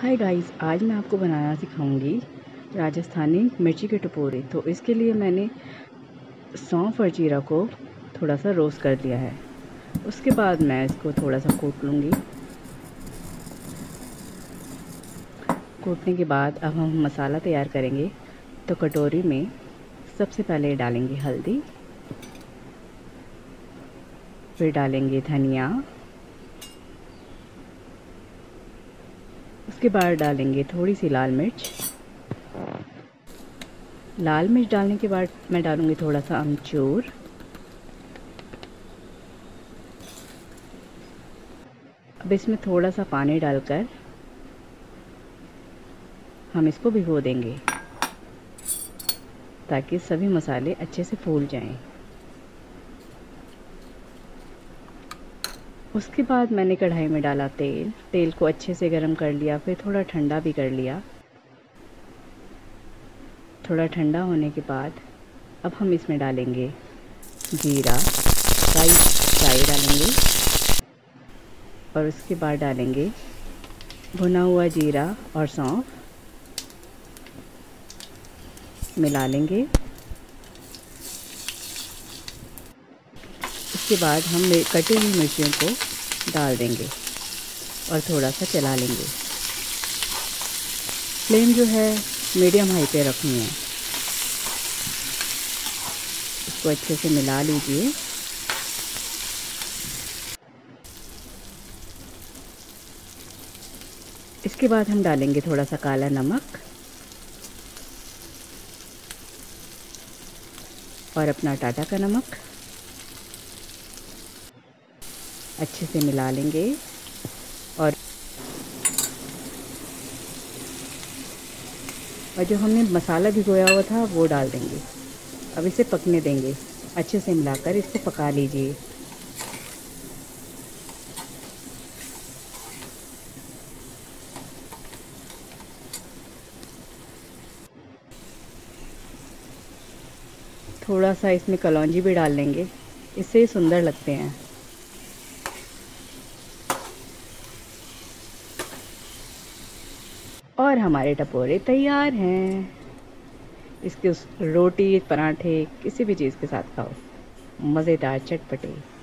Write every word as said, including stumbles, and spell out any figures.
Hi guys, आज मैं आपको बनाना सिखाऊंगी राजस्थानी मिर्ची के टपोरे। तो इसके लिए मैंने सौंफ और जीरा को थोड़ा सा रोस्ट कर दिया है। उसके बाद मैं इसको थोड़ा सा कूट लूँगी। कूटने के बाद अब हम मसाला तैयार करेंगे। तो कटोरी में सबसे पहले डालेंगे हल्दी, फिर डालेंगे धनिया, उसके बाद डालेंगे थोड़ी सी लाल मिर्च। लाल मिर्च डालने के बाद मैं डालूंगी थोड़ा सा अमचूर, अब इसमें थोड़ा सा पानी डालकर हम इसको भिगो देंगे ताकि सभी मसाले अच्छे से फूल जाएं। उसके बाद मैंने कढ़ाई में डाला तेल तेल को अच्छे से गर्म कर लिया, फिर थोड़ा ठंडा भी कर लिया। थोड़ा ठंडा होने के बाद अब हम इसमें डालेंगे जीरा, राई राई डालेंगे और उसके बाद डालेंगे भुना हुआ जीरा और सौंफ, मिला लेंगे। उसके बाद हम कटी हुई मिर्चियों को डाल देंगे और थोड़ा सा चला लेंगे। फ्लेम जो है मीडियम हाई पे रखनी है। इसको अच्छे से मिला लीजिए। इसके बाद हम डालेंगे थोड़ा सा काला नमक और अपना टाटा का नमक, अच्छे से मिला लेंगे और और जो हमने मसाला भिगोया हुआ था वो डाल देंगे। अब इसे पकने देंगे, अच्छे से मिलाकर इसको पका लीजिए। थोड़ा सा इसमें कलौंजी भी डाल लेंगे, इससे सुंदर लगते हैं। और हमारे टपोरे तैयार हैं। इसके उस रोटी, पराठे, किसी भी चीज़ के साथ खाओ, मज़ेदार चटपटे।